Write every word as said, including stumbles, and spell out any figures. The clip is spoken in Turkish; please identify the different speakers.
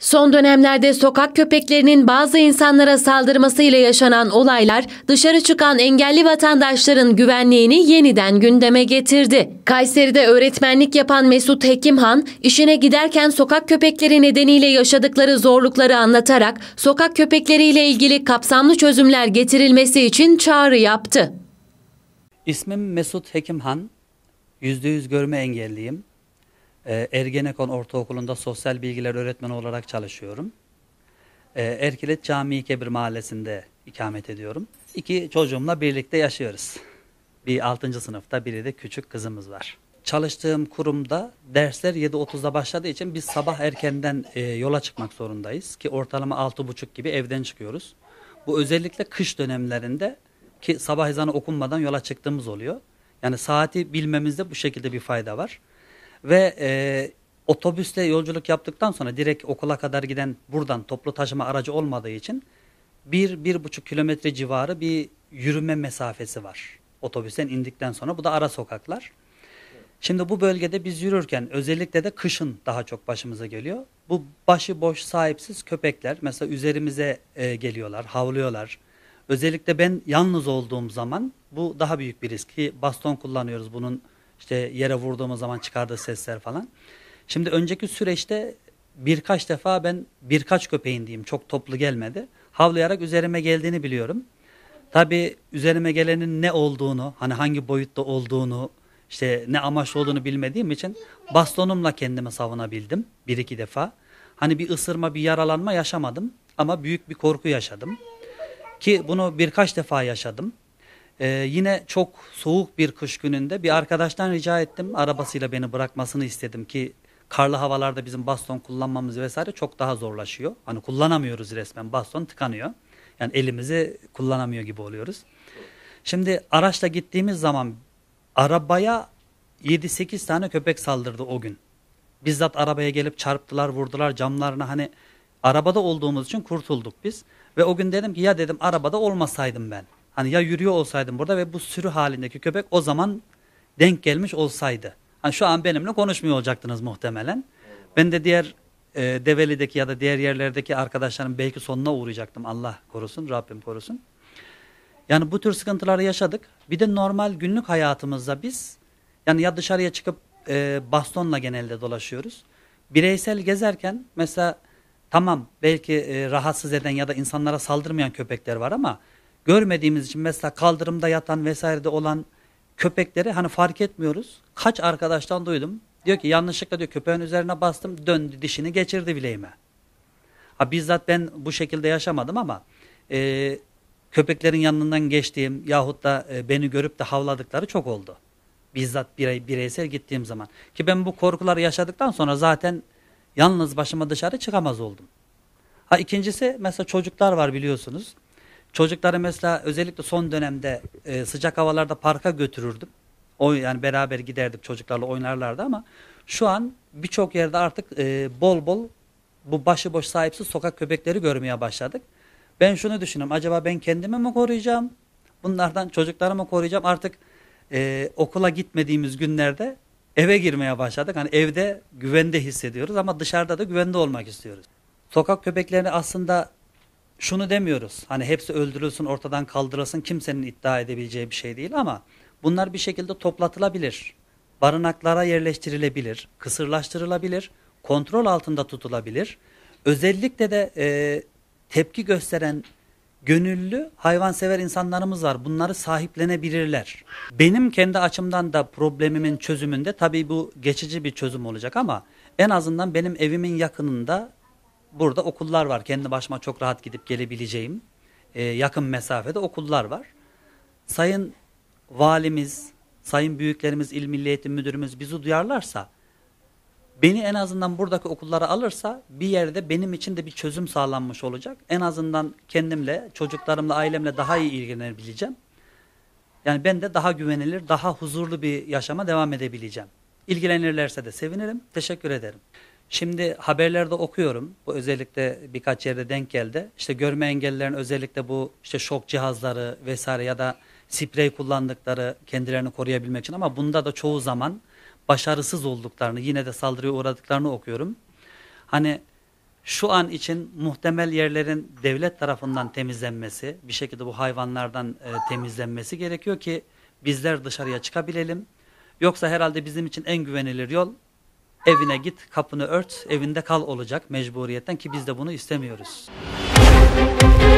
Speaker 1: Son dönemlerde sokak köpeklerinin bazı insanlara saldırmasıyla yaşanan olaylar dışarı çıkan engelli vatandaşların güvenliğini yeniden gündeme getirdi. Kayseri'de öğretmenlik yapan Mesut Hekimhan, işine giderken sokak köpekleri nedeniyle yaşadıkları zorlukları anlatarak sokak köpekleriyle ilgili kapsamlı çözümler getirilmesi için çağrı yaptı.
Speaker 2: İsmim Mesut Hekimhan, yüzde yüz görme engelliyim. Ergenekon Ortaokulu'nda sosyal bilgiler öğretmeni olarak çalışıyorum. Erkilet Camii Kebir Mahallesi'nde ikamet ediyorum. İki çocuğumla birlikte yaşıyoruz. Bir altıncı sınıfta, biri de küçük kızımız var. Çalıştığım kurumda dersler yedi otuzda başladığı için biz sabah erkenden yola çıkmak zorundayız. Ki ortalama altı buçuk gibi evden çıkıyoruz. Bu özellikle kış dönemlerinde ki sabah ezanı okunmadan yola çıktığımız oluyor. Yani saati bilmemizde bu şekilde bir fayda var. Ve e, otobüsle yolculuk yaptıktan sonra direkt okula kadar giden buradan toplu taşıma aracı olmadığı için bir, bir buçuk kilometre civarı bir yürüme mesafesi var. Otobüsten indikten sonra bu da ara sokaklar. Şimdi bu bölgede biz yürürken özellikle de kışın daha çok başımıza geliyor. Bu başıboş sahipsiz köpekler mesela üzerimize e, geliyorlar, havlıyorlar. Özellikle ben yalnız olduğum zaman bu daha büyük bir risk ki baston kullanıyoruz bunun. İşte yere vurduğumuz zaman çıkardığı sesler falan. Şimdi önceki süreçte birkaç defa ben birkaç köpeğin diyeyim çok toplu gelmedi. Havlayarak üzerime geldiğini biliyorum. Tabii üzerime gelenin ne olduğunu, hani hangi boyutta olduğunu, işte ne amaçlı olduğunu bilmediğim için bastonumla kendimi savunabildim bir iki defa. Hani bir ısırma, bir yaralanma yaşamadım ama büyük bir korku yaşadım. Ki bunu birkaç defa yaşadım. Ee, yine çok soğuk bir kış gününde bir arkadaştan rica ettim. Arabasıyla beni bırakmasını istedim ki karlı havalarda bizim baston kullanmamız vesaire çok daha zorlaşıyor. Hani kullanamıyoruz resmen, baston tıkanıyor. Yani elimizi kullanamıyor gibi oluyoruz. Şimdi araçla gittiğimiz zaman arabaya yedi sekiz tane köpek saldırdı o gün. Bizzat arabaya gelip çarptılar, vurdular camlarına, hani arabada olduğumuz için kurtulduk biz. Ve o gün dedim ki ya dedim arabada olmasaydım ben. Hani ya yürüyor olsaydım burada ve bu sürü halindeki köpek o zaman denk gelmiş olsaydı. Hani şu an benimle konuşmuyor olacaktınız muhtemelen. Ben de diğer e, Develi'deki ya da diğer yerlerdeki arkadaşlarım belki sonuna uğrayacaktım. Allah korusun, Rabbim korusun. Yani bu tür sıkıntıları yaşadık. Bir de normal günlük hayatımızda biz yani ya dışarıya çıkıp e, bastonla genelde dolaşıyoruz. Bireysel gezerken mesela tamam belki e, rahatsız eden ya da insanlara saldırmayan köpekler var ama görmediğimiz için mesela kaldırımda yatan vesairede olan köpekleri hani fark etmiyoruz. Kaç arkadaştan duydum. Diyor ki yanlışlıkla diyor köpeğin üzerine bastım döndü dişini geçirdi bileğime. Ha, bizzat ben bu şekilde yaşamadım ama e, köpeklerin yanından geçtiğim yahut da e, beni görüp de havladıkları çok oldu. Bizzat birey, bireysel gittiğim zaman. Ki ben bu korkuları yaşadıktan sonra zaten yalnız başıma dışarı çıkamaz oldum. Ha, ikincisi mesela çocuklar var biliyorsunuz. Çocukları mesela özellikle son dönemde e, sıcak havalarda parka götürürdüm. O yani beraber giderdik çocuklarla oynarlardı ama şu an birçok yerde artık e, bol bol bu başıboş sahipsiz sokak köpekleri görmeye başladık. Ben şunu düşünüyorum, acaba ben kendimi mi koruyacağım? Bunlardan çocuklarımı mı koruyacağım? Artık e, okula gitmediğimiz günlerde eve girmeye başladık. Hani evde güvende hissediyoruz ama dışarıda da güvende olmak istiyoruz. Sokak köpeklerini aslında şunu demiyoruz. Hani hepsi öldürülsün, ortadan kaldırılsın, kimsenin iddia edebileceği bir şey değil ama bunlar bir şekilde toplatılabilir. Barınaklara yerleştirilebilir, kısırlaştırılabilir, kontrol altında tutulabilir. Özellikle de e, tepki gösteren gönüllü hayvansever insanlarımız var. Bunları sahiplenebilirler. Benim kendi açımdan da problemimin çözümünde tabii bu geçici bir çözüm olacak ama en azından benim evimin yakınında burada okullar var. Kendi başıma çok rahat gidip gelebileceğim e, yakın mesafede okullar var. Sayın valimiz, sayın büyüklerimiz, İl Milli Eğitim Müdürümüz bizi duyarlarsa, beni en azından buradaki okullara alırsa bir yerde benim için de bir çözüm sağlanmış olacak. En azından kendimle, çocuklarımla, ailemle daha iyi ilgilenebileceğim. Yani ben de daha güvenilir, daha huzurlu bir yaşama devam edebileceğim. İlgilenirlerse de sevinirim. Teşekkür ederim. Şimdi haberlerde okuyorum. Bu özellikle birkaç yerde denk geldi. İşte görme engellilerin özellikle bu işte şok cihazları vesaire ya da sprey kullandıkları kendilerini koruyabilmek için ama bunda da çoğu zaman başarısız olduklarını, yine de saldırıya uğradıklarını okuyorum. Hani Şu an için muhtemel yerlerin devlet tarafından temizlenmesi, bir şekilde bu hayvanlardan e, temizlenmesi gerekiyor ki bizler dışarıya çıkabilelim. Yoksa herhalde bizim için en güvenilir yol evine git, kapını ört, evinde kal olacak mecburiyetten ki biz de bunu istemiyoruz.